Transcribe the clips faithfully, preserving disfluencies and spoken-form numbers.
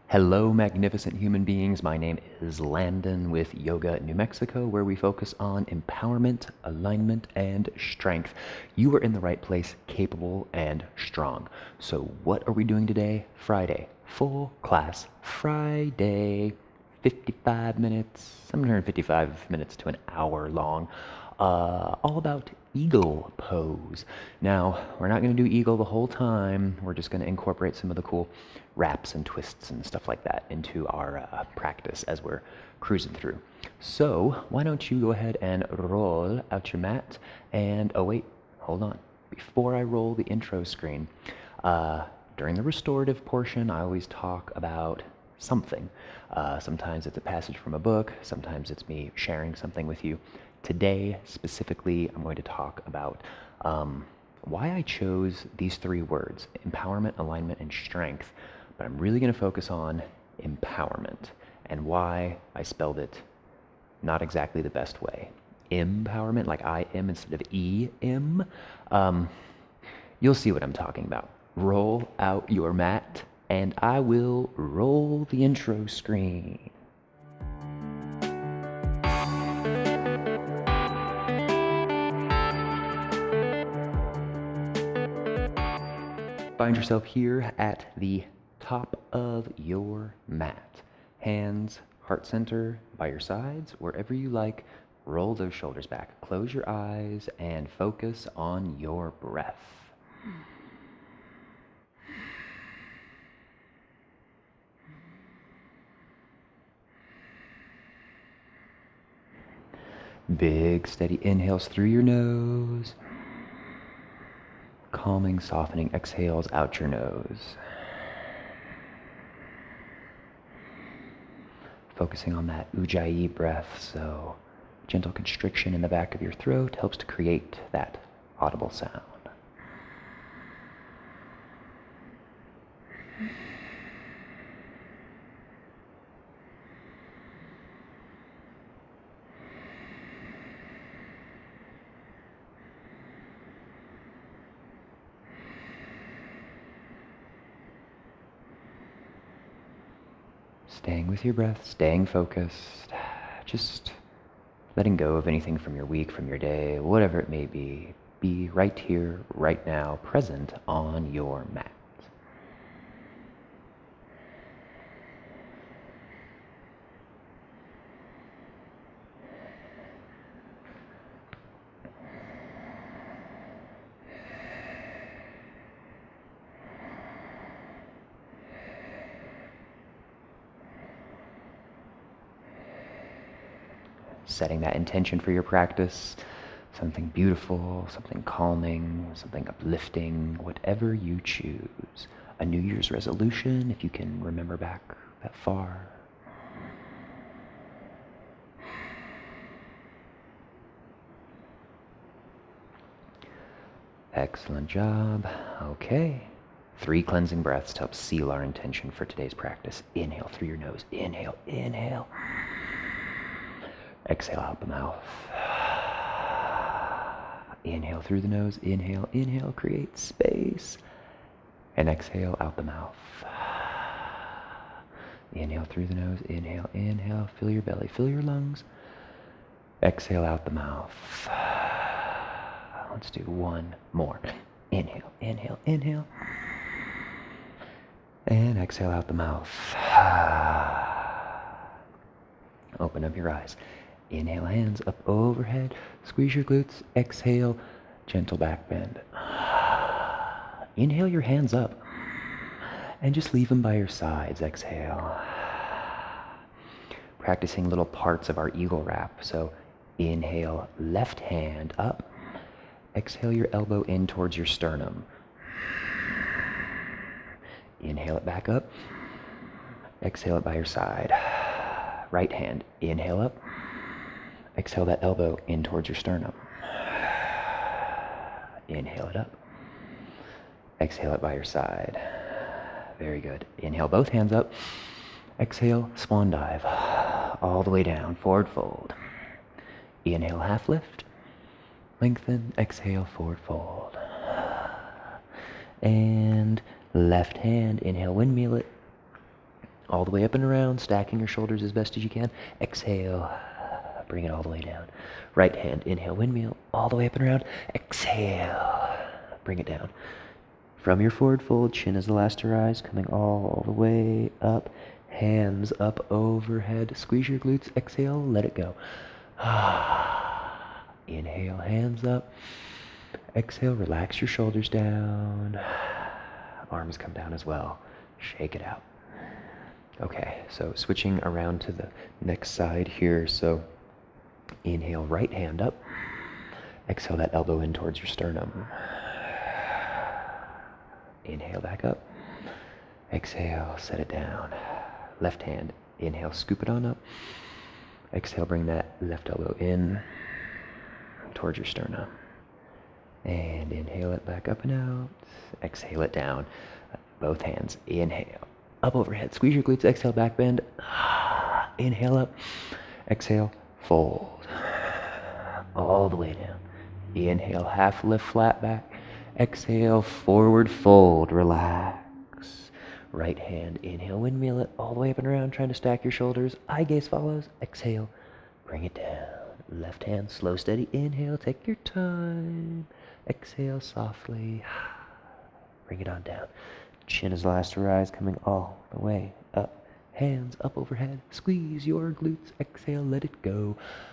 Hello, magnificent human beings. My name is Landon with Yoga New Mexico, where we focus on empowerment, alignment, and strength. You are in the right place, capable and strong. So, what are we doing today? Friday, full class Friday, fifty-five minutes, somewhere fifty-five minutes to an hour long, uh, all about eagle pose. Now, we're not going to do eagle the whole time. We're just going to incorporate some of the cool wraps and twists and stuff like that into our uh, practice as we're cruising through. So, why don't you go ahead and roll out your mat? And oh, wait, hold on. Before I roll the intro screen, uh, during the restorative portion, I always talk about something. Uh, sometimes it's a passage from a book, sometimes it's me sharing something with you. Today, specifically, I'm going to talk about um, why I chose these three words, empowerment, alignment, and strength. But I'm really going to focus on empowerment and why I spelled it not exactly the best way. Empowerment, like I am instead of E M. Um, you'll see what I'm talking about. Roll out your mat, and I will roll the intro screen. Find yourself here at the top of your mat. Hands, heart center, by your sides, wherever you like. Roll those shoulders back. Close your eyes and focus on your breath. Big, steady inhales through your nose. Calming, softening exhales out your nose. Focusing on that ujjayi breath, so gentle constriction in the back of your throat helps to create that audible sound. Staying with your breath, staying focused, just letting go of anything from your week, from your day, whatever it may be. Be right here, right now, present on your mat. Setting that intention for your practice, something beautiful, something calming, something uplifting, whatever you choose. A New Year's resolution, if you can remember back that far. Excellent job. Okay. Three cleansing breaths to help seal our intention for today's practice. Inhale through your nose. Inhale, inhale. Exhale out the mouth. Inhale through the nose. Inhale, inhale, create space. And exhale out the mouth. Inhale through the nose. Inhale, inhale. Fill your belly, fill your lungs. Exhale out the mouth. Let's do one more. Inhale, inhale, inhale. And exhale out the mouth. Open up your eyes. Inhale, hands up overhead. Squeeze your glutes. Exhale, gentle back bend. Inhale your hands up. And just leave them by your sides. Exhale. Practicing little parts of our eagle wrap. So inhale, left hand up. Exhale your elbow in towards your sternum. Inhale it back up. Exhale it by your side. Right hand, inhale up. Exhale that elbow in towards your sternum. Inhale it up. Exhale it by your side. Very good. Inhale both hands up. Exhale, swan dive. All the way down, forward fold. Inhale, half lift. Lengthen, exhale, forward fold. And left hand, inhale, windmill it. All the way up and around, stacking your shoulders as best as you can. Exhale, bring it all the way down. Right hand, inhale, windmill, all the way up and around. Exhale, bring it down. From your forward fold, chin is the last to rise, coming all the way up. Hands up overhead. Squeeze your glutes. Exhale, let it go. Inhale, hands up. Exhale, relax your shoulders down. Arms come down as well. Shake it out. Okay, so switching around to the next side here. So inhale, right hand up. Exhale that elbow in towards your sternum. Inhale back up. Exhale, set it down. Left hand, inhale, scoop it on up. Exhale, bring that left elbow in towards your sternum. And inhale it back up and out. Exhale it down. Both hands, inhale. Up overhead, squeeze your glutes, exhale, back bend. Inhale up. Exhale, fold. All the way down. Inhale, half lift, flat back. Exhale, forward fold, relax. Right hand, inhale, windmill it all the way up and around, trying to stack your shoulders. Eye gaze follows. Exhale, bring it down. Left hand, slow, steady. Inhale, take your time. Exhale, softly. Bring it on down. Chin is last to rise, coming all the way up. Hands up overhead. Squeeze your glutes. Exhale, let it go.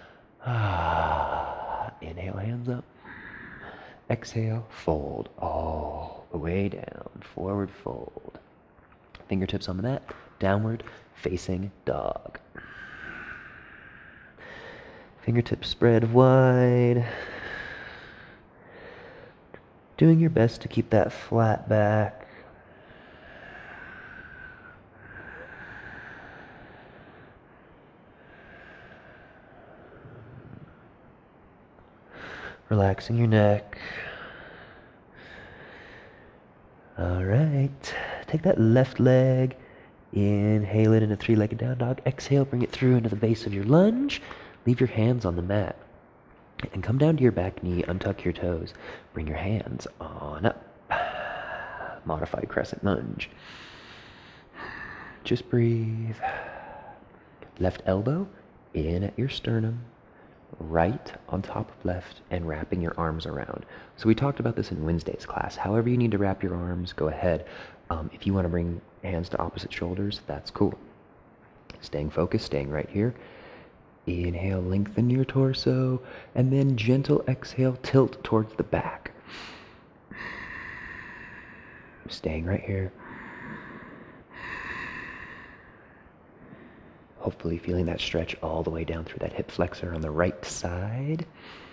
Inhale, hands up. Exhale, fold all the way down. Forward fold. Fingertips on the mat. Downward facing dog. Fingertips spread wide. Doing your best to keep that flat back. Relaxing your neck. All right. Take that left leg. Inhale it in a three-legged down dog. Exhale, bring it through into the base of your lunge. Leave your hands on the mat. And come down to your back knee. Untuck your toes. Bring your hands on up. Modified crescent lunge. Just breathe. Left elbow in at your sternum. Right on top of left and wrapping your arms around. So we talked about this in Wednesday's class. However you need to wrap your arms, go ahead. Um, if you want to bring hands to opposite shoulders, that's cool. Staying focused, staying right here. Inhale, lengthen your torso, and then gentle exhale, tilt towards the back. Staying right here. Hopefully feeling that stretch all the way down through that hip flexor on the right side.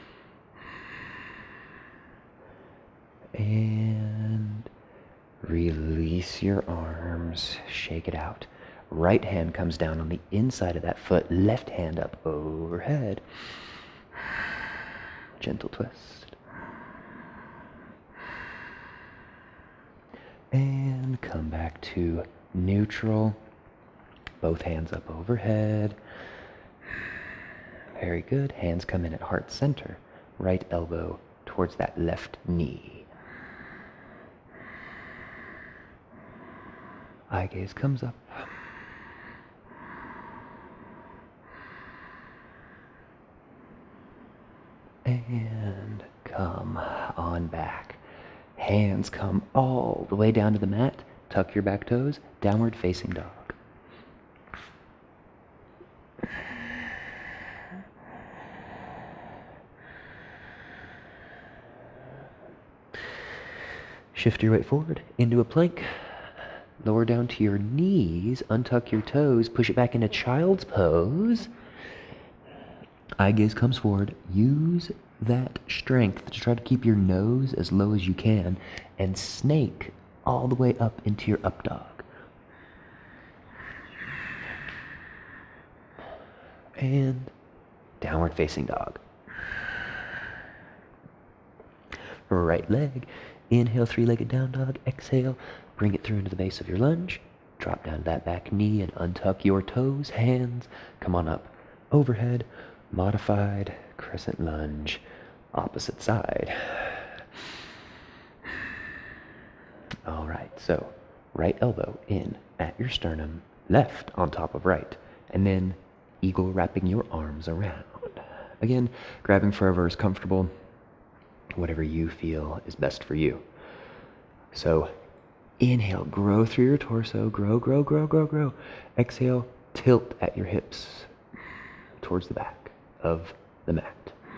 And release your arms, shake it out. Right hand comes down on the inside of that foot, left hand up overhead. Gentle twist. And come back to neutral. Both hands up overhead. Very good. Hands come in at heart center. Right elbow towards that left knee. Eye gaze comes up. And come on back. Hands come all the way down to the mat. Tuck your back toes. Downward facing dog. Shift your weight forward into a plank. Lower down to your knees. Untuck your toes. Push it back into child's pose. Eye gaze comes forward. Use that strength to try to keep your nose as low as you can and snake all the way up into your up dog. And downward facing dog. Right leg. Inhale, three-legged down dog. Exhale, bring it through into the base of your lunge. Drop down to that back knee and untuck your toes. Hands come on up overhead. Modified crescent lunge, opposite side. All right, so right elbow in at your sternum. left on top of right, and then eagle wrapping your arms around. Again, grabbing for whatever is comfortable, whatever you feel is best for you. So inhale, grow through your torso, grow, grow, grow, grow, grow. Exhale, tilt at your hips towards the back of the mat.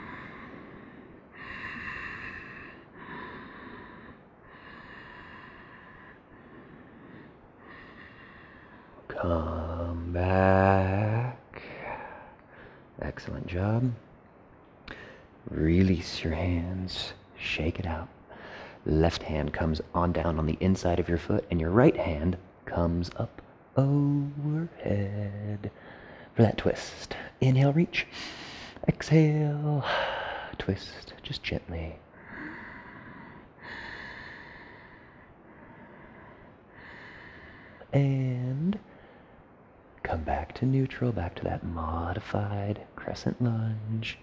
Come back. Excellent job. Release your hands. Shake it out. Left hand comes on down on the inside of your foot, and your right hand comes up overhead for that twist. Inhale, reach. Exhale, twist, just gently. And come back to neutral, back to that modified crescent lunge.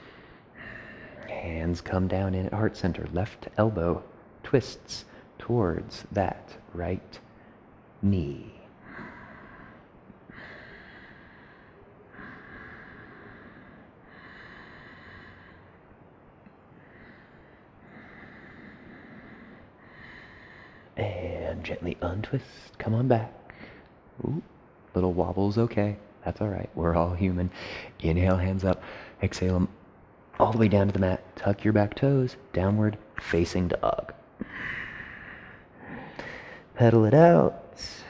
Hands come down in at heart center. Left elbow twists towards that right knee. And gently untwist. Come on back. Ooh, little wobble's okay. That's all right. We're all human. Inhale, hands up. Exhale them all the way down to the mat. Tuck your back toes. Downward facing dog. Pedal it out.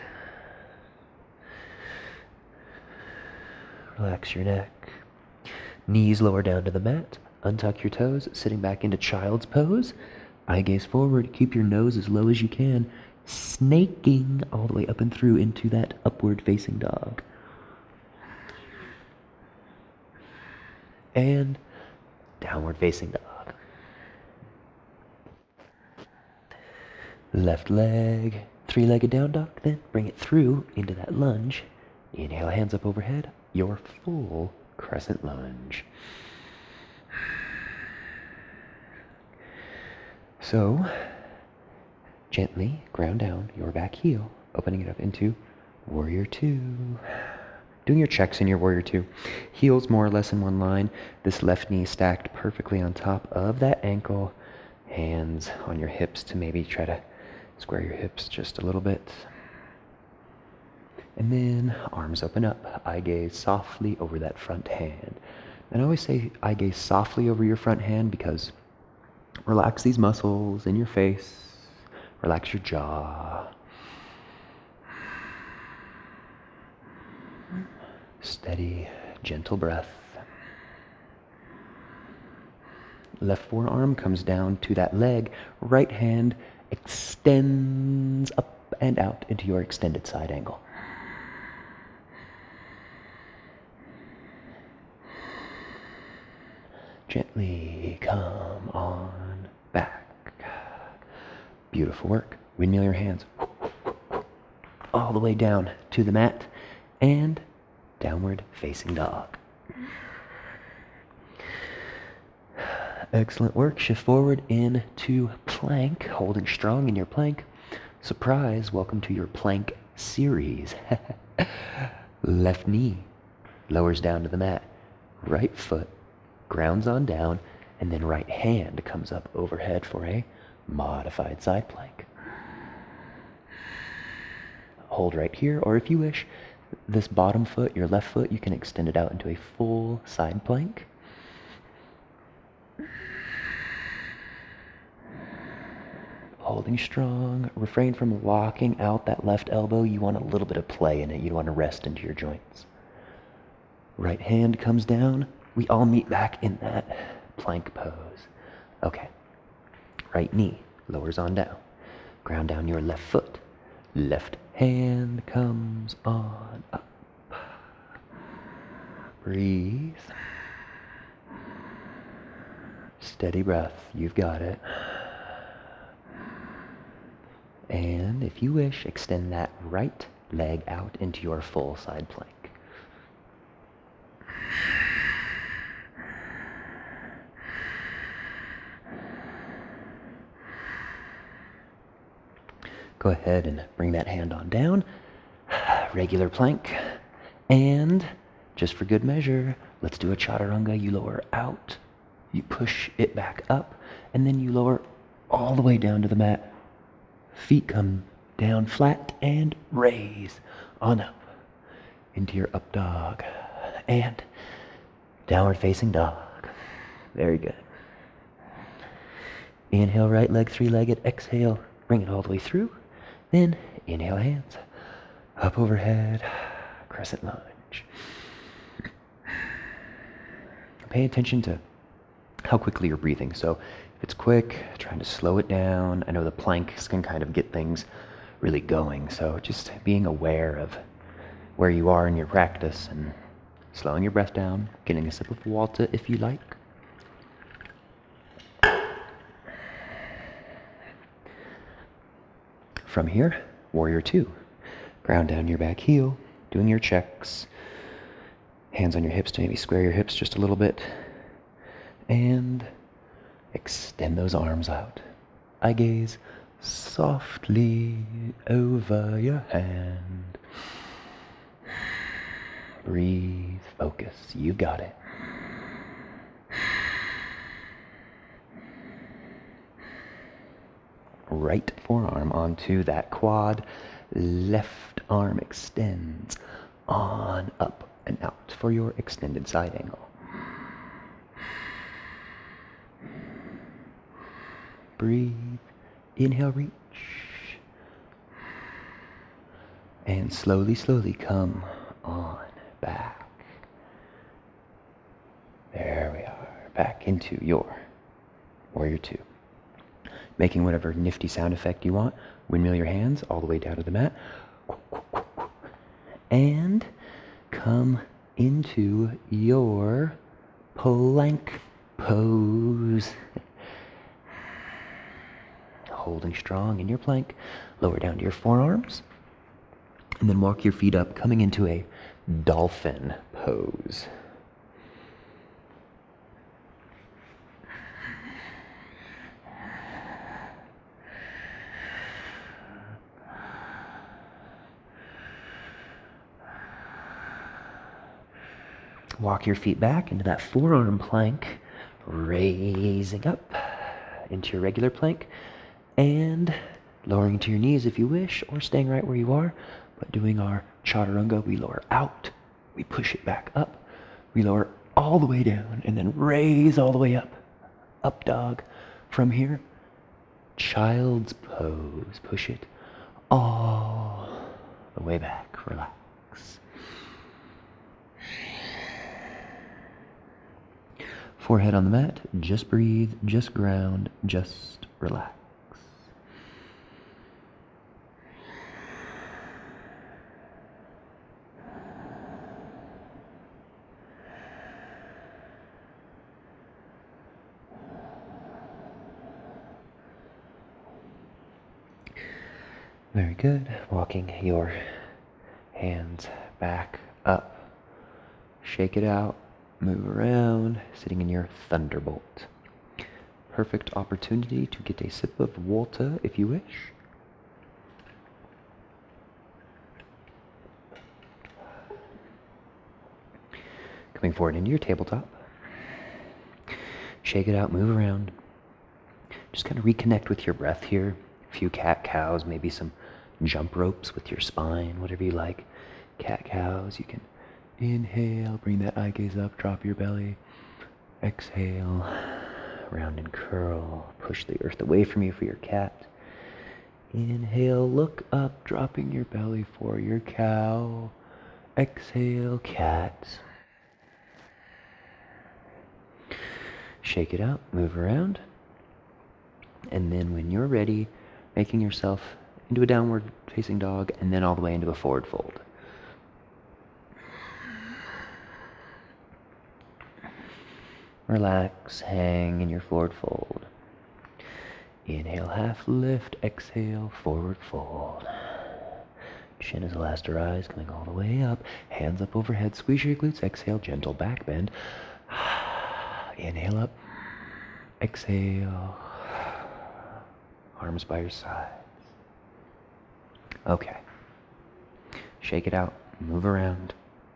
Relax your neck. Knees lower down to the mat. Untuck your toes. Sitting back into child's pose. Eye gaze forward. Keep your nose as low as you can. Snaking all the way up and through into that upward facing dog. And downward facing dog. Left leg, three-legged down dog, then bring it through into that lunge. Inhale, hands up overhead, your full crescent lunge. So, gently ground down your back heel, opening it up into warrior two. Doing your checks in your warrior two. Heels more or less in one line. This left knee stacked perfectly on top of that ankle. Hands on your hips to maybe try to square your hips just a little bit. And then arms open up. Eye gaze softly over that front hand. And I always say eye gaze softly over your front hand because relax these muscles in your face. Relax your jaw. Steady, gentle breath. Left forearm comes down to that leg. Right hand extends up and out into your extended side angle. Gently come on back. Beautiful work. Windmill your hands all the way down to the mat and downward facing dog. Excellent work. Shift forward into plank, holding strong in your plank. Surprise, welcome to your plank series. Left knee lowers down to the mat. Right foot grounds on down, and then right hand comes up overhead for a modified side plank. Hold right here, or if you wish, this bottom foot, your left foot, you can extend it out into a full side plank. Holding strong. Refrain from locking out that left elbow. You want a little bit of play in it. You don't want to rest into your joints. Right hand comes down. We all meet back in that plank pose. Okay. Right knee lowers on down. Ground down your left foot. Left hand comes on up. Breathe. Steady breath. You've got it. And if you wish, extend that right leg out into your full side plank. Go ahead and bring that hand on down. regular plank. And just for good measure, let's do a chaturanga. You lower out, you push it back up, and then you lower all the way down to the mat. Feet come down flat and raise on up into your up dog and downward facing dog. Very good. Inhale, right leg three-legged. Exhale, bring it all the way through. Then inhale, hands up overhead, crescent lunge. Pay attention to how quickly you're breathing. So if it's quick, trying to slow it down. I know the planks can kind of get things really going. So just being aware of where you are in your practice and slowing your breath down, getting a sip of water if you like. From here, warrior two. Ground down your back heel, doing your checks. Hands on your hips to maybe square your hips just a little bit. And extend those arms out. I gaze softly over your hand. Breathe, focus, you've got it. Right forearm onto that quad. Left arm extends on up and out for your extended side angle. Breathe. Inhale, reach. And slowly, slowly come on back. There we are. Back into your warrior two. Making whatever nifty sound effect you want. Windmill your hands all the way down to the mat. And come into your plank pose. Holding strong in your plank. Lower down to your forearms. And then walk your feet up, coming into a dolphin pose. Walk your feet back into that forearm plank, raising up into your regular plank, and lowering to your knees if you wish, or staying right where you are. But doing our chaturanga, we lower out, we push it back up, we lower all the way down, and then raise all the way up. Up dog. From here, child's pose. Push it all the way back. Relax. Forehead on the mat, just breathe, just ground, just relax. Very good. Walking your hands back up. Shake it out. Move around, sitting in your thunderbolt. Perfect opportunity to get a sip of water if you wish. Coming forward into your tabletop. Shake it out, move around. Just kind of reconnect with your breath here. A few cat cows, maybe some jump ropes with your spine, whatever you like. Cat cows, you can inhale, bring that eye gaze up, drop your belly. Exhale, round and curl. Push the earth away from you for your cat. Inhale, look up, dropping your belly for your cow. Exhale, cat. Shake it out, move around. And then when you're ready, making yourself into a downward facing dog and then all the way into a forward fold. Relax, hang in your forward fold. Inhale, half lift, exhale, forward fold. Chin is the last to rise, coming all the way up. Hands up overhead, squeeze your glutes, exhale, gentle back bend. Inhale up, exhale, arms by your sides. Okay. Shake it out, move around.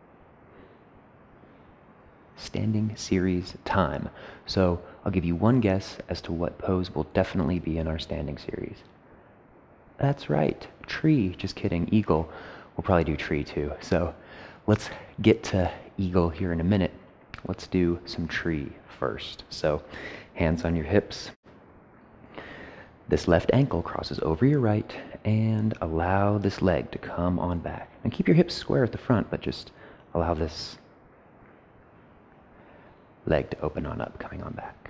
Standing series time. So I'll give you one guess as to what pose will definitely be in our standing series. That's right, tree. Just kidding, eagle. We'll probably do tree too. So let's get to eagle here in a minute. Let's do some tree first. So hands on your hips. This left ankle crosses over your right, and allow this leg to come on back. And keep your hips square at the front, but just allow this leg to open on up, coming on back.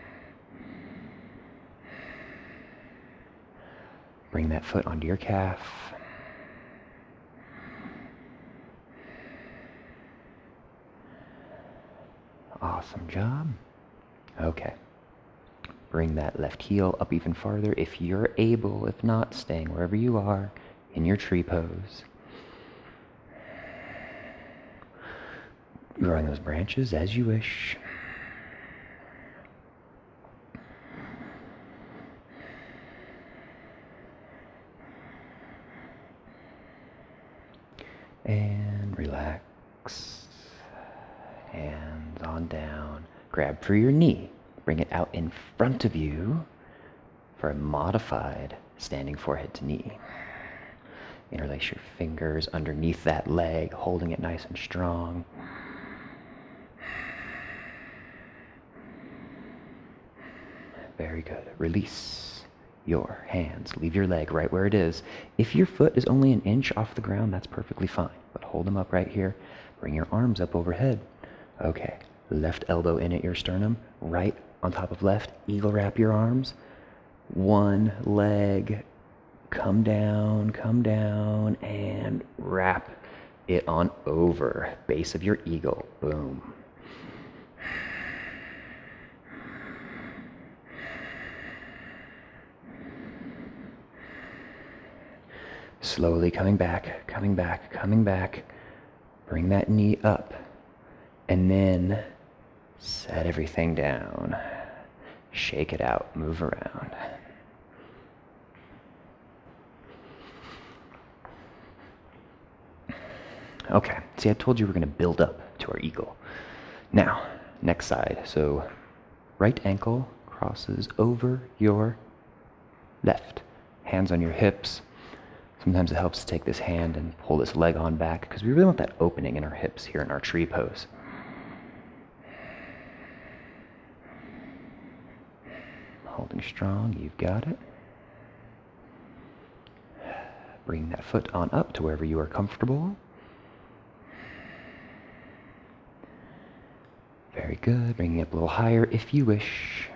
Bring that foot onto your calf. Awesome job. Okay. Bring that left heel up even farther if you're able. If not, staying wherever you are in your tree pose. Growing those branches as you wish. And relax. Hands on down. Grab for your knee. Bring it out in front of you for a modified standing forehead to knee. Interlace your fingers underneath that leg, holding it nice and strong. Very good. Release your hands. Leave your leg right where it is. If your foot is only an inch off the ground, that's perfectly fine. But hold them up right here. Bring your arms up overhead. Okay. Left elbow in at your sternum. Right on top of left. Eagle wrap your arms. One leg. Come down, come down, and wrap it on over. Base of your eagle. Boom. Slowly coming back, coming back, coming back. Bring that knee up. And then set everything down. Shake it out, move around. Okay, see, I told you we're going to build up to our eagle. Now, next side. So right ankle crosses over your left. Hands on your hips. Sometimes it helps to take this hand and pull this leg on back because we really want that opening in our hips here in our tree pose. Holding strong, you've got it. Bring that foot on up to wherever you are comfortable. Very good. Bringing it up a little higher if you wish.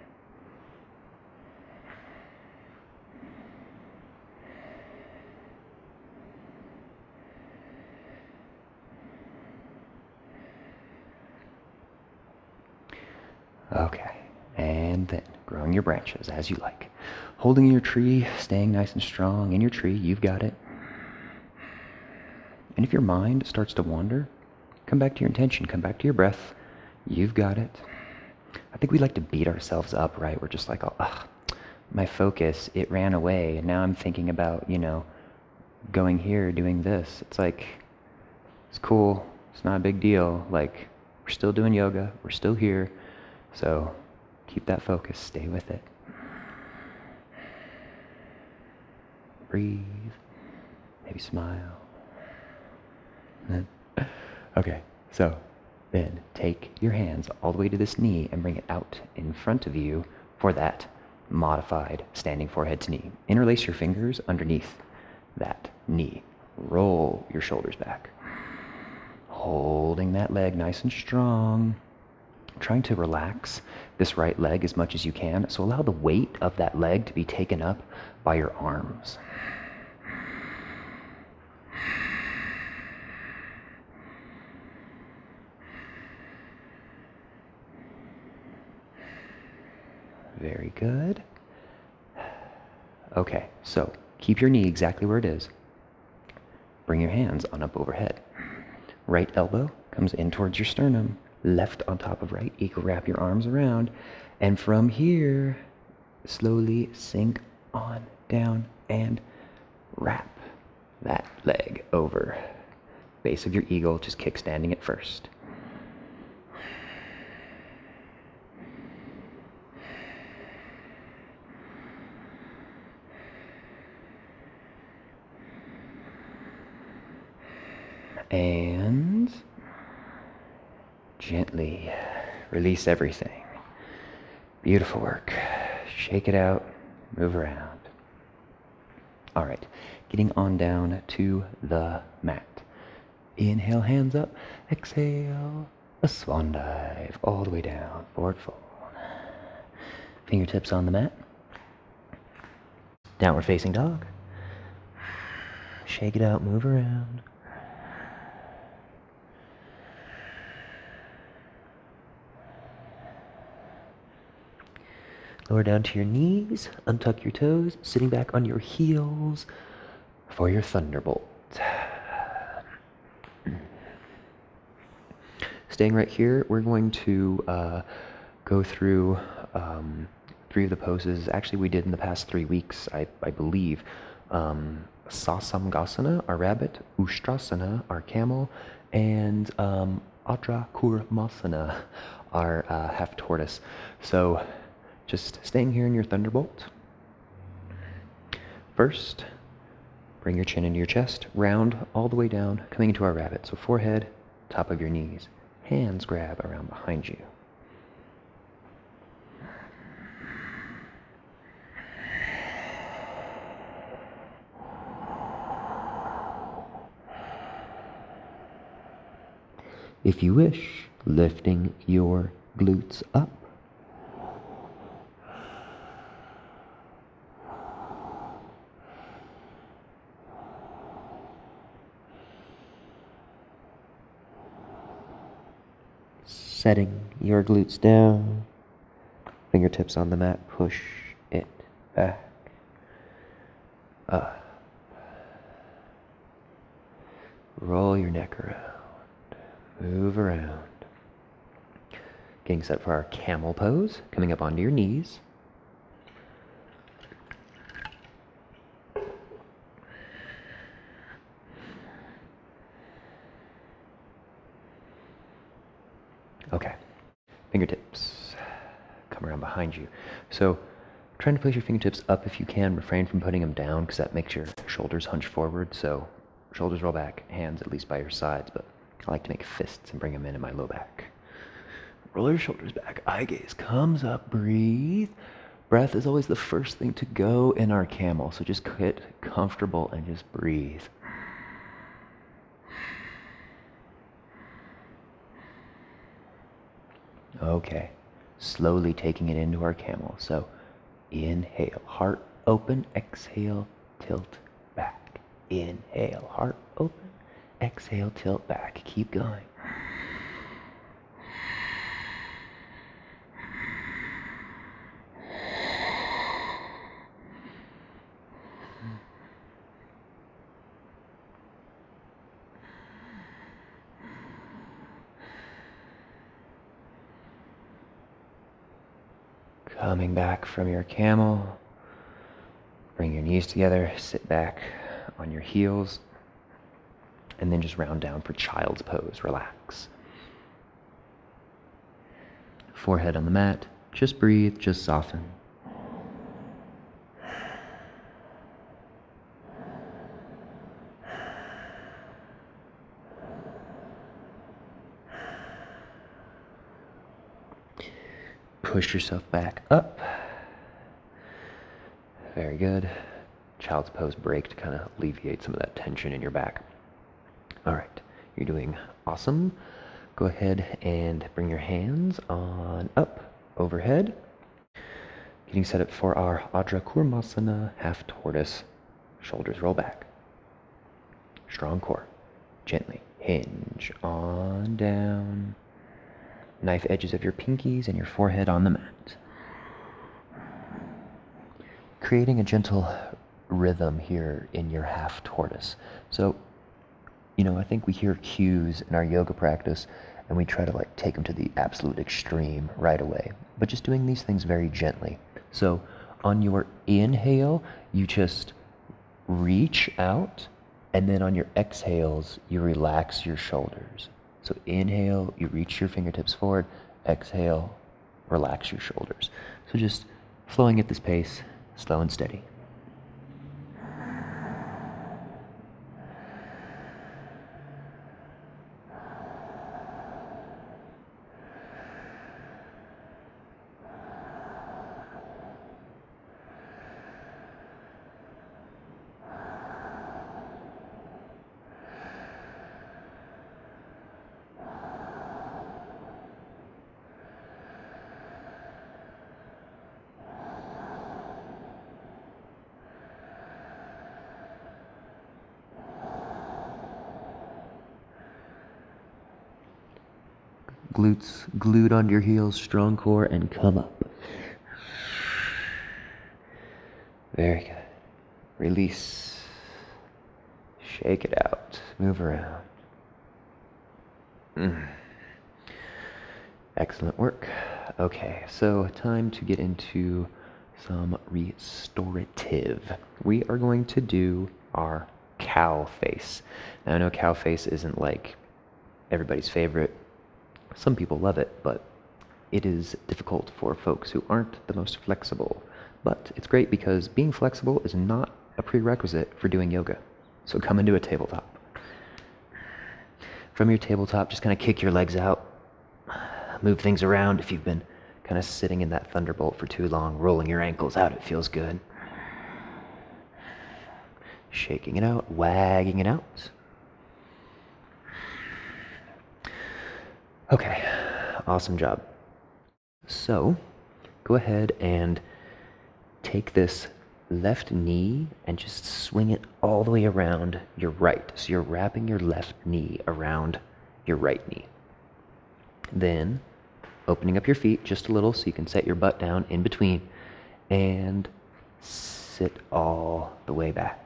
Okay, and then growing your branches as you like. Holding your tree, staying nice and strong in your tree, you've got it. And if your mind starts to wander, come back to your intention, come back to your breath. You've got it. I think we like to beat ourselves up, right? We're just like, oh, ugh, my focus, it ran away, and now I'm thinking about, you know, going here, doing this. It's like, it's cool, it's not a big deal. Like, we're still doing yoga, we're still here. So keep that focus, stay with it. Breathe, maybe smile. Okay, so then take your hands all the way to this knee and bring it out in front of you for that modified standing forehead to knee. Interlace your fingers underneath that knee. Roll your shoulders back. Holding that leg nice and strong. Trying to relax this right leg as much as you can. So allow the weight of that leg to be taken up by your arms. Very good. Okay, so keep your knee exactly where it is. Bring your hands on up overhead. Right elbow comes in towards your sternum. Left on top of right. Eagle wrap your arms around. And from here, slowly sink on down and wrap. that leg over. Base of your eagle, just kickstanding it first. And gently release everything. Beautiful work. Shake it out, move around. All right, getting on down to the mat. Inhale, hands up. Exhale, a swan dive all the way down, forward fold. Fingertips on the mat. Downward facing dog. Shake it out, move around. Lower down to your knees, untuck your toes, sitting back on your heels for your thunderbolt. Staying right here, we're going to uh, go through um, three of the poses. Actually, we did in the past three weeks, I, I believe. Um, Sasamgasana, our rabbit, Ustrasana, our camel, and um, Adra Kurmasana, our uh, half tortoise. So just staying here in your thunderbolt. First, bring your chin into your chest, round all the way down, coming into our rabbit. So forehead, top of your knees, hands grab around behind you. If you wish, lifting your glutes up. Setting your glutes down, fingertips on the mat, push it back, up. Roll your neck around, move around. Getting set for our camel pose, coming up onto your knees. Okay, fingertips come around behind you. So trying to place your fingertips up if you can, refrain from putting them down because that makes your shoulders hunch forward. So shoulders roll back, hands at least by your sides, but I like to make fists and bring them in in my low back. Roll your shoulders back, eye gaze comes up, breathe. Breath is always the first thing to go in our camel, so just get comfortable and just breathe. Okay, slowly taking it into our camel. So inhale, heart open, exhale, tilt back. Inhale, heart open, exhale, tilt back. Keep going. Coming back from your camel, bring your knees together, sit back on your heels, and then just round down for child's pose, relax. Forehead on the mat, just breathe, just soften. Push yourself back up. Very good. Child's pose break to kind of alleviate some of that tension in your back. All right, you're doing awesome. Go ahead and bring your hands on up, overhead. Getting set up for our Adra Kurmasana, half tortoise. Shoulders roll back. Strong core. Gently hinge on down. Knife edges of your pinkies and your forehead on the mat. Creating a gentle rhythm here in your half tortoise. So, you know, I think we hear cues in our yoga practice and we try to like take them to the absolute extreme right away, but just doing these things very gently. So on your inhale, you just reach out And then on your exhales, you relax your shoulders. So inhale, you reach your fingertips forward. Exhale, relax your shoulders. So just flowing at this pace, slow and steady. Glutes glued onto your heels, strong core, and come up. Very good. Release. Shake it out. Move around. Mm. Excellent work. Okay, so time to get into some restorative. We are going to do our cow face. Now, I know cow face isn't like everybody's favorite. Some people love it, but it is difficult for folks who aren't the most flexible. But it's great because being flexible is not a prerequisite for doing yoga. So come into a tabletop. From your tabletop, just kind of kick your legs out, move things around. If you've been kind of sitting in that thunderbolt for too long, rolling your ankles out, it feels good. Shaking it out, wagging it out. Okay, awesome job. So, go ahead and take this left knee and just swing it all the way around your right. So you're wrapping your left knee around your right knee. Then, opening up your feet just a little so you can set your butt down in between and sit all the way back.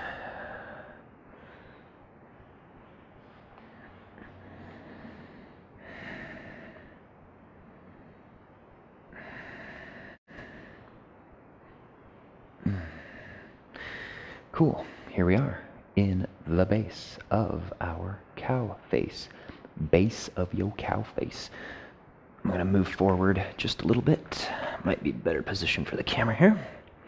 Cool. Here we are in the base of our cow face. Base of your cow face. I'm going to move forward just a little bit. Might be a better position for the camera here.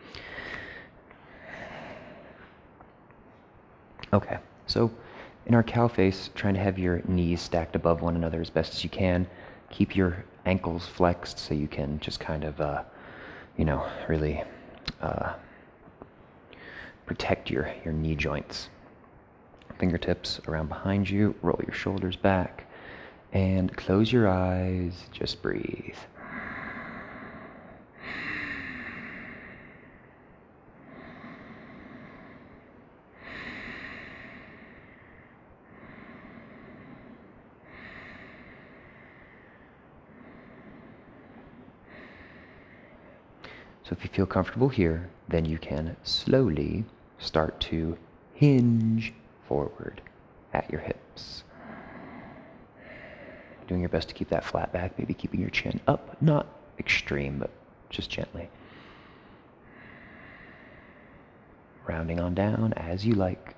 Okay, so in our cow face, trying to have your knees stacked above one another as best as you can. Keep your ankles flexed so you can just kind of, uh, you know, really uh, protect your, your knee joints. Fingertips around behind you, roll your shoulders back, and close your eyes, just breathe. So if you feel comfortable here, then you can slowly start to hinge forward at your hips. Doing your best to keep that flat back, maybe keeping your chin up, not extreme, but just gently. Rounding on down as you like.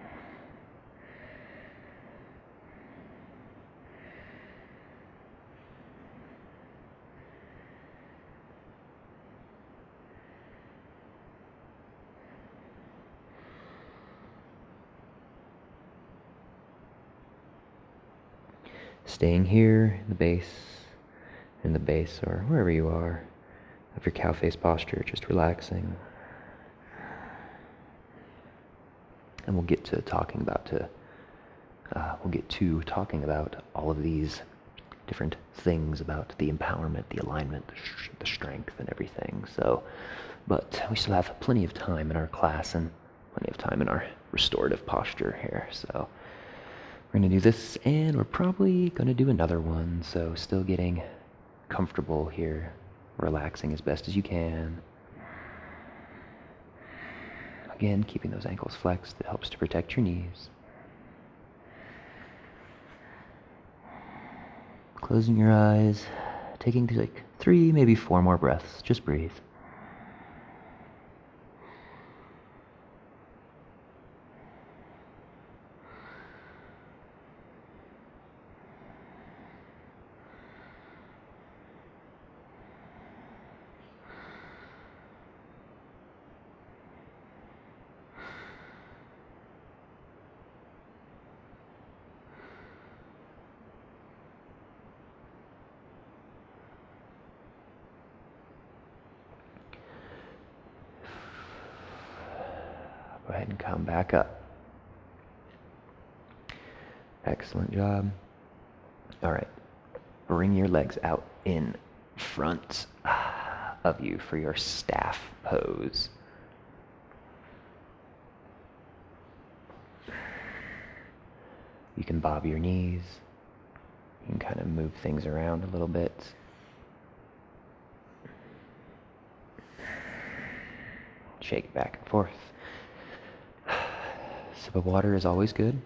Staying here in the base, in the base or wherever you are of your cow face posture, just relaxing. And we'll get to talking about to, uh, we'll get to talking about all of these different things about the empowerment, the alignment, the, sh- the strength and everything. So, but we still have plenty of time in our class and plenty of time in our restorative posture here. So we're going to do this, and we're probably going to do another one. So still getting comfortable here, relaxing as best as you can. Again, keeping those ankles flexed, it helps to protect your knees. Closing your eyes, taking like three, maybe four more breaths. Just breathe. ahead and come back up. Excellent job. All right, bring your legs out in front of you for your staff pose. You can bob your knees. You can kind of move things around a little bit. Shake back and forth. Sip of water is always good.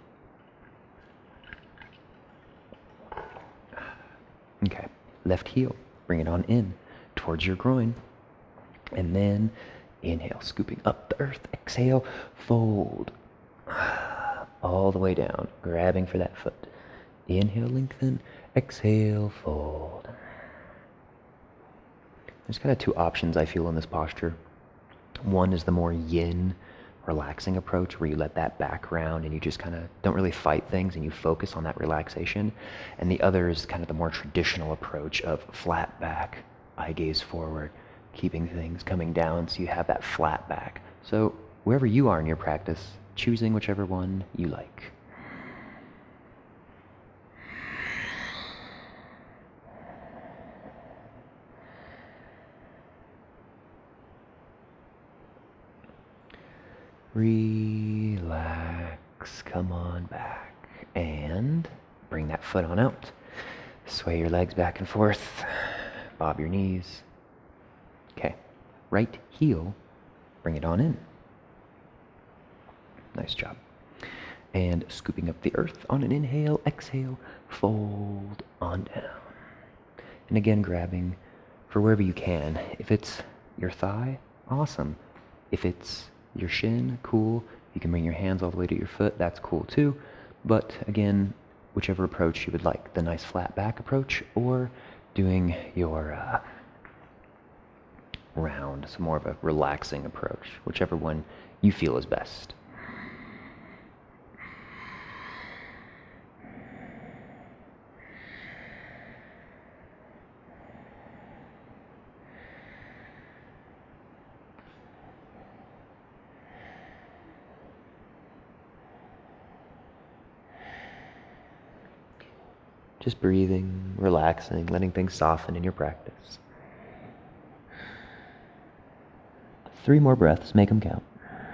Okay, left heel, bring it on in towards your groin. And then inhale, scooping up the earth. Exhale, fold. All the way down, grabbing for that foot. Inhale, lengthen. Exhale, fold. There's kind of two options I feel in this posture. One is the more yin, relaxing approach where you let that back round and you just kind of don't really fight things and you focus on that relaxation. And the other is kind of the more traditional approach of flat back, eye gaze forward, keeping things coming down so you have that flat back. So wherever you are in your practice, choosing whichever one you like. Relax, come on back, and bring that foot on out. Sway your legs back and forth, bob your knees. Okay, right heel, bring it on in. Nice job. And scooping up the earth on an inhale, exhale, fold on down. And again, grabbing for wherever you can. If it's your thigh, awesome. If it's your shin, cool. You can bring your hands all the way to your foot, that's cool too. But again, whichever approach you would like, the nice flat back approach or doing your uh, round, so more of a relaxing approach, whichever one you feel is best. Just breathing, relaxing, letting things soften in your practice. Three more breaths, make them count.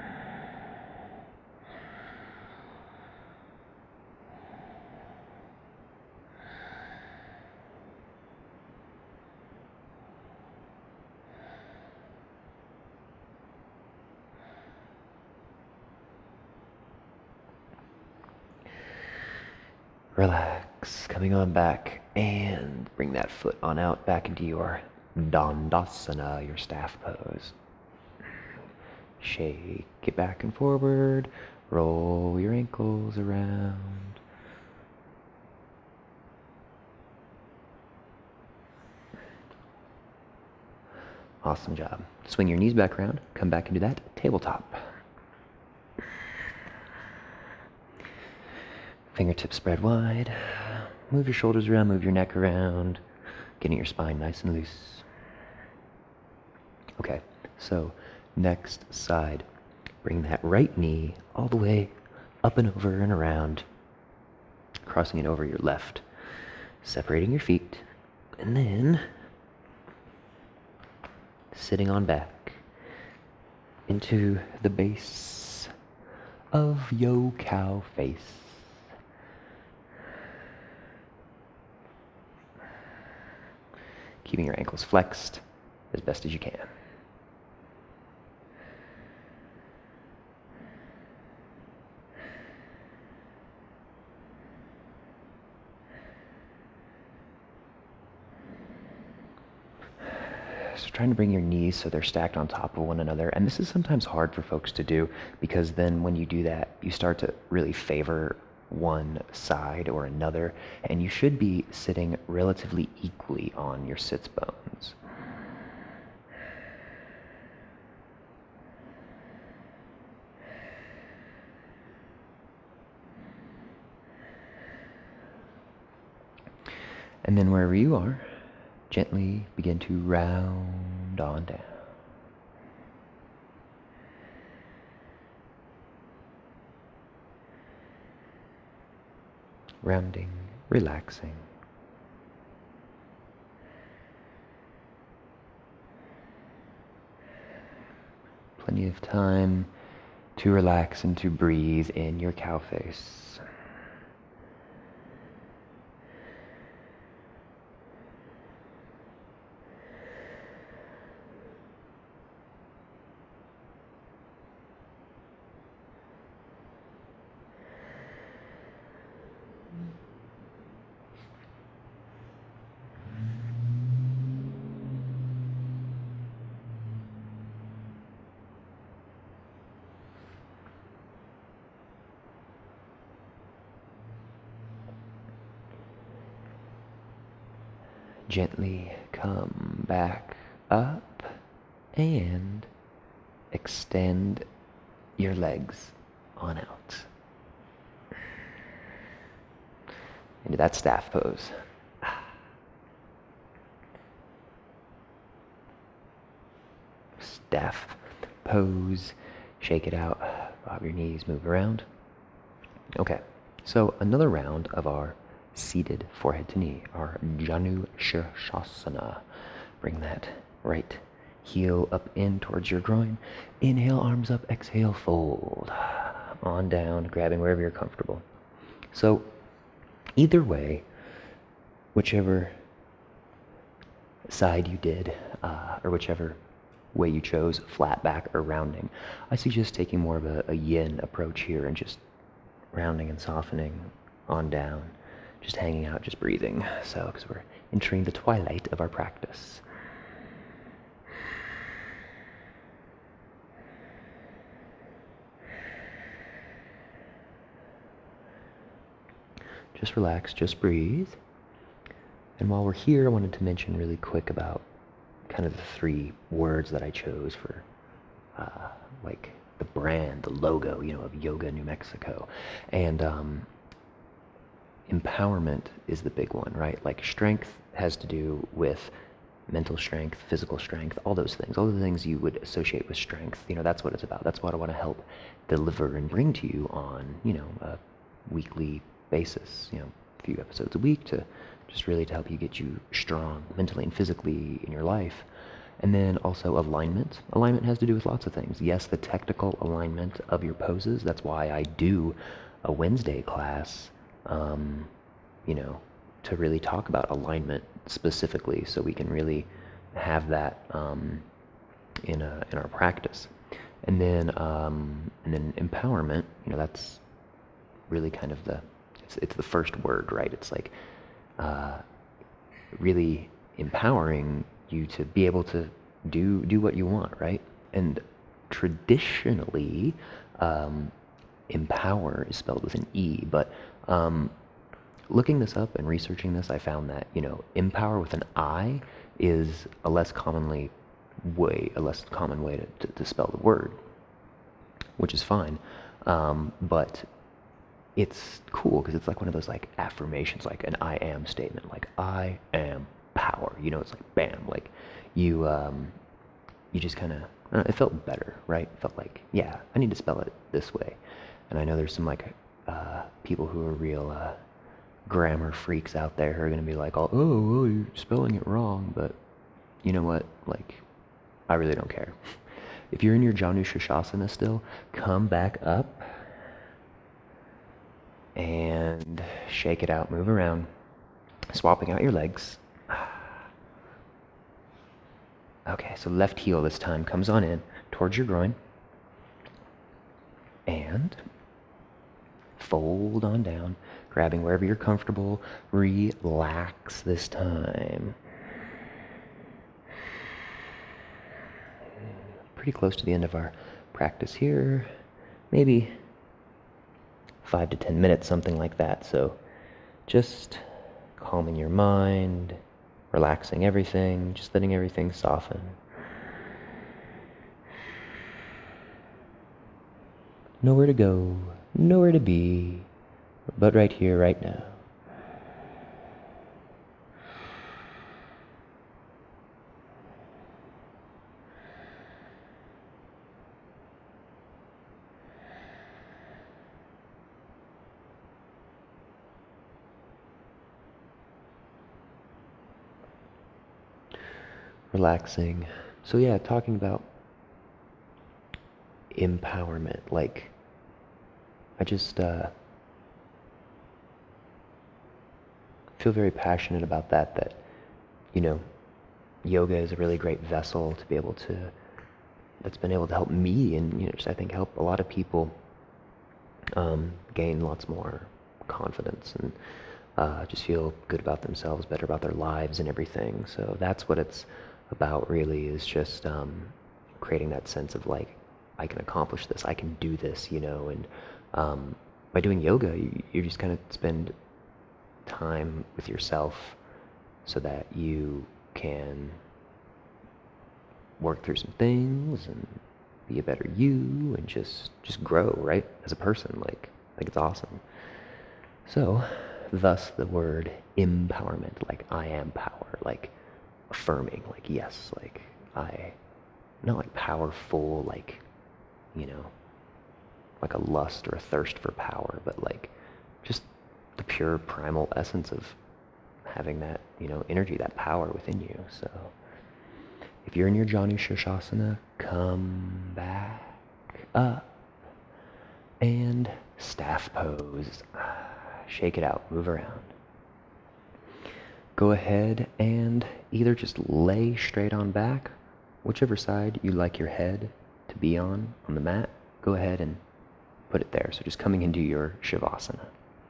Relax, coming on back, and bring that foot on out back into your Garudasana, your staff pose. Shake it back and forward, roll your ankles around. Awesome job. Swing your knees back around, come back into that tabletop. Fingertips spread wide. Move your shoulders around, move your neck around, getting your spine nice and loose. Okay, so next side. Bring that right knee all the way up and over and around, crossing it over your left, separating your feet, and then sitting on back into the base of yo cow face. Keeping your ankles flexed as best as you can. So trying to bring your knees so they're stacked on top of one another. And this is sometimes hard for folks to do because then when you do that, you start to really favor one side or another, and you should be sitting relatively equally on your sits bones. And then wherever you are, gently begin to round on down. rounding, relaxing. Plenty of time to relax and to breathe in your cow face. Gently come back up and extend your legs on out into that staff pose. Staff pose, shake it out, bob your knees, move around. Okay, so another round of our seated forehead to knee, our Janu Shirshasana. Bring that right heel up in towards your groin. Inhale, arms up, exhale, fold. On down, grabbing wherever you're comfortable. So either way, whichever side you did, uh, or whichever way you chose, flat back or rounding, I suggest taking more of a, a yin approach here and just rounding and softening on down. Just hanging out, just breathing. So, because we're entering the twilight of our practice. Just relax, just breathe. And while we're here, I wanted to mention really quick about kind of the three words that I chose for uh, like the brand, the logo, you know, of Yoga New Mexico. And um, empowerment is the big one, right? Like strength has to do with mental strength, physical strength, all those things, all the things you would associate with strength. You know, that's what it's about. That's what I want to help deliver and bring to you on, you know, a weekly basis, you know, a few episodes a week to just really to help you get you strong mentally and physically in your life. And then also alignment. Alignment has to do with lots of things. Yes, the technical alignment of your poses. That's why I do a Wednesday class Um, you know, to really talk about alignment specifically, so we can really have that um, in a, in our practice. And then um, and then empowerment. You know, that's really kind of the it's, it's the first word, right? It's like uh, really empowering you to be able to do do what you want, right? And traditionally, um, empower is spelled with an E, but um, looking this up and researching this, I found that, you know, empower with an I is a less commonly way, a less common way to, to, to spell the word, which is fine. Um, but it's cool because it's like one of those like affirmations, like an I am statement, like I am power. You know, it's like bam, like you um, you just kind of, it felt better, right? It felt like, yeah, I need to spell it this way. And I know there's some like uh, people who are real uh, grammar freaks out there who are going to be like, oh, oh, you're spelling it wrong. But you know what? Like, I really don't care. If you're in your Janu Shirshasana still, come back up and shake it out, move around, swapping out your legs. Okay, so left heel this time comes on in towards your groin. And fold on down, grabbing wherever you're comfortable. Relax this time. Pretty close to the end of our practice here. Maybe five to ten minutes, something like that. So just calming your mind, relaxing everything, just letting everything soften. Nowhere to go, nowhere to be, but right here, right now. relaxing. So yeah, talking about empowerment, like I just uh, feel very passionate about that, that, you know, yoga is a really great vessel to be able to, that's been able to help me and, you know, just I think help a lot of people um, gain lots more confidence and uh, just feel good about themselves, better about their lives and everything. So that's what it's about really, is just um, creating that sense of like, I can accomplish this, I can do this, you know, and um, by doing yoga, you, you just kind of spend time with yourself so that you can work through some things and be a better you and just just grow, right, as a person. Like, like it's awesome. So thus the word empowerment, like I am power, like affirming, like yes, like I, not like powerful, like, you know, like a lust or a thirst for power, but like just the pure primal essence of having that, you know, energy, that power within you. So if you're in your Janu Shirshasana, come back up and staff pose. Shake it out, move around. Go ahead and either just lay straight on back, whichever side you like your head to be on, on the mat, go ahead and put it there. So just coming into your Shavasana.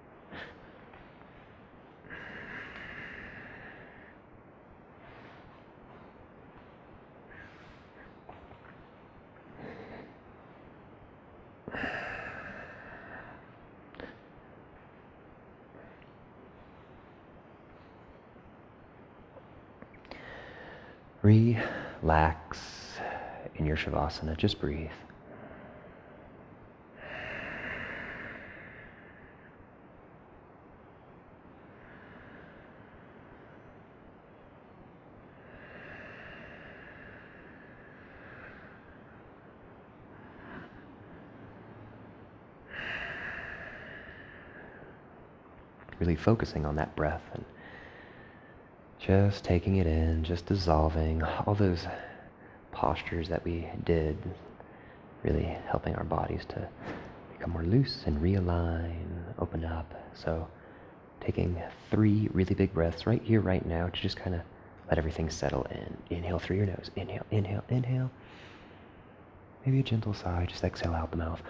Relax in your Shavasana, just breathe. Really focusing on that breath and just taking it in, just dissolving all those postures that we did, really helping our bodies to become more loose and realign, open up. So taking three really big breaths right here, right now, to just kind of let everything settle in. Inhale through your nose. Inhale, inhale, inhale. Maybe a gentle sigh, just exhale out the mouth.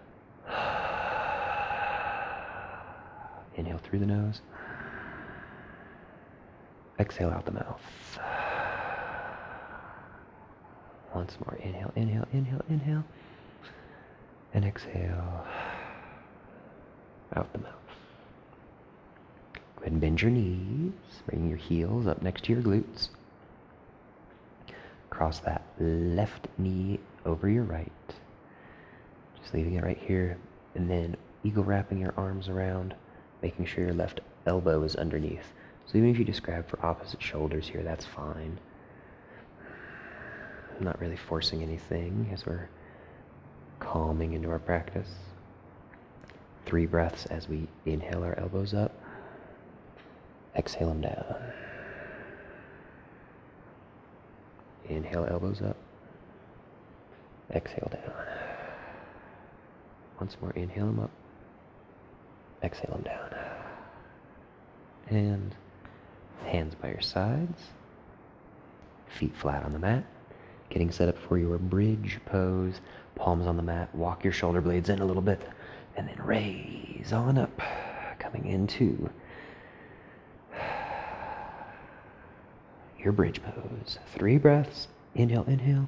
Inhale through the nose. Exhale out the mouth. Once more. Inhale, inhale, inhale, inhale. And exhale out the mouth. Go ahead and bend your knees, bringing your heels up next to your glutes. Cross that left knee over your right. Just leaving it right here. And then eagle wrapping your arms around, making sure your left elbow is underneath. So even if you just grab for opposite shoulders here, that's fine. I'm not really forcing anything as we're calming into our practice. Three breaths as we inhale our elbows up. Exhale them down. Inhale elbows up. Exhale down. Once more, inhale them up. Exhale them down. And hands by your sides. Feet flat on the mat. Getting set up for your bridge pose. Palms on the mat. Walk your shoulder blades in a little bit. And then raise on up. Coming into your bridge pose. Three breaths. Inhale, inhale.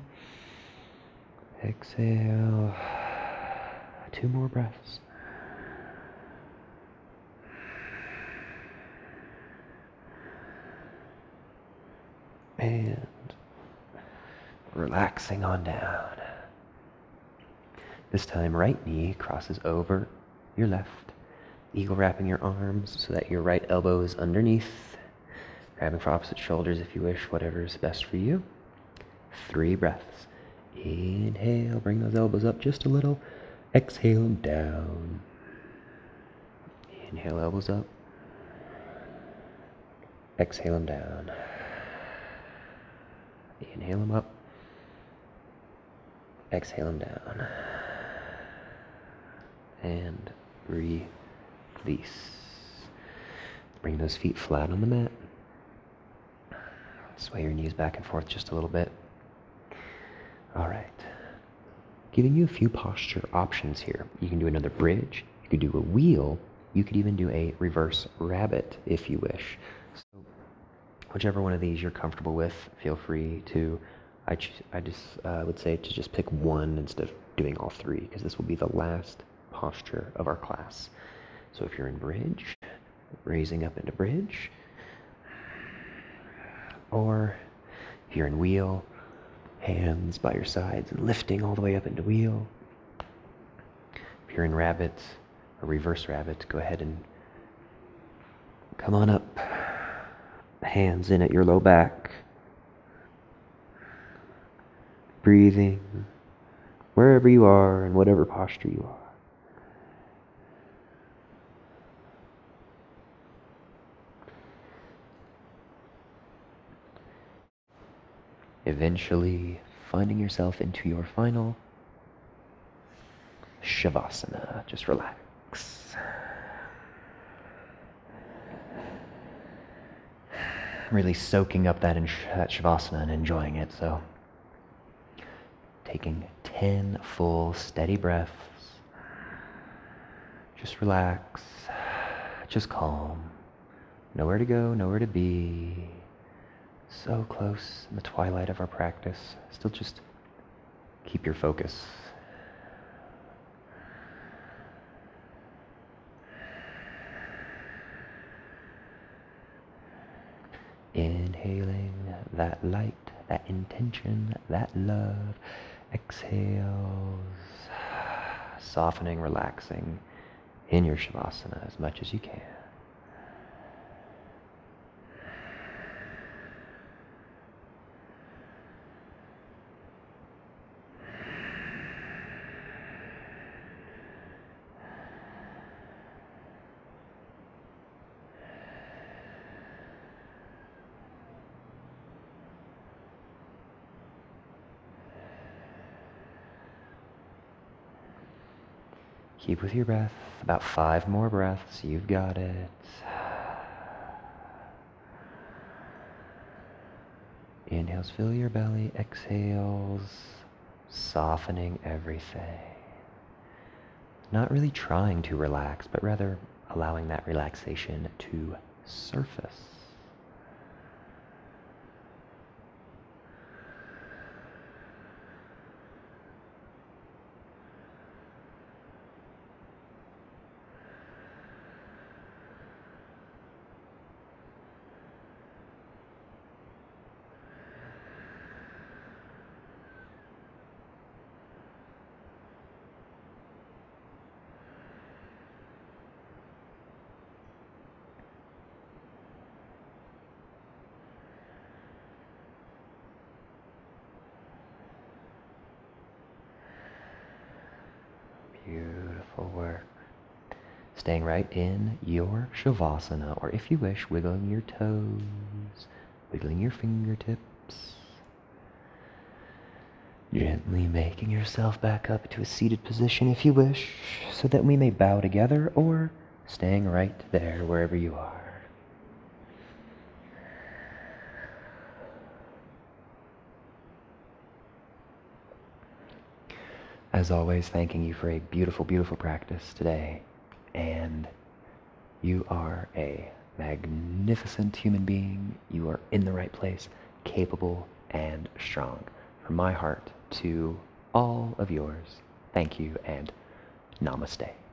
Exhale. Two more breaths. And relaxing on down. This time, right knee crosses over your left. Eagle wrapping your arms so that your right elbow is underneath. Grabbing for opposite shoulders if you wish, whatever is best for you. Three breaths. Inhale, bring those elbows up just a little. Exhale, down. Inhale, elbows up. Exhale them down. Inhale them up. Exhale them down. And release. Bring those feet flat on the mat. Sway your knees back and forth just a little bit. All right. Giving you a few posture options here. You can do another bridge. You could do a wheel. You could even do a reverse rabbit if you wish. So whichever one of these you're comfortable with, feel free to. I, I just uh, would say to just pick one instead of doing all three, because this will be the last posture of our class. So if you're in bridge, raising up into bridge, or if you're in wheel, hands by your sides and lifting all the way up into wheel. If you're in rabbit or reverse rabbit, go ahead and come on up, hands in at your low back, breathing wherever you are and whatever posture you are. Eventually finding yourself into your final Shavasana. Just relax. Really soaking up that, in, that Shavasana and enjoying it. So taking ten full steady breaths. Just relax. Just calm. Nowhere to go, nowhere to be. So close in the twilight of our practice. Still just keep your focus. Inhaling that light, that intention, that love. Exhales. Softening, relaxing in your Shavasana as much as you can. Keep with your breath, about five more breaths, you've got it. Inhales, fill your belly, exhales, softening everything. Not really trying to relax, but rather allowing that relaxation to surface. Beautiful work. Staying right in your Shavasana, or if you wish, wiggling your toes, wiggling your fingertips. Gently making yourself back up to a seated position if you wish, so that we may bow together, or staying right there wherever you are. As always, thanking you for a beautiful, beautiful practice today. And you are a magnificent human being. You are in the right place, capable and strong. From my heart to all of yours, thank you and namaste.